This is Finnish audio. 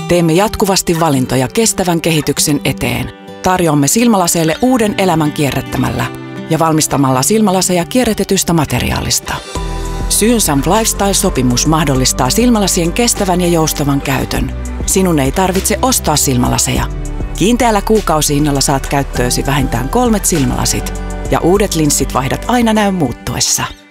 Teemme jatkuvasti valintoja kestävän kehityksen eteen. Tarjoamme silmälaseille uuden elämän kierrättämällä ja valmistamalla silmälaseja kierrätetystä materiaalista. Synsamp Lifestyle-sopimus mahdollistaa silmälasien kestävän ja joustavan käytön. Sinun ei tarvitse ostaa silmälaseja. Kiinteällä kuukausihinnalla saat käyttöösi vähintään 3 silmälasit ja uudet linssit vaihdat aina näön muuttuessa.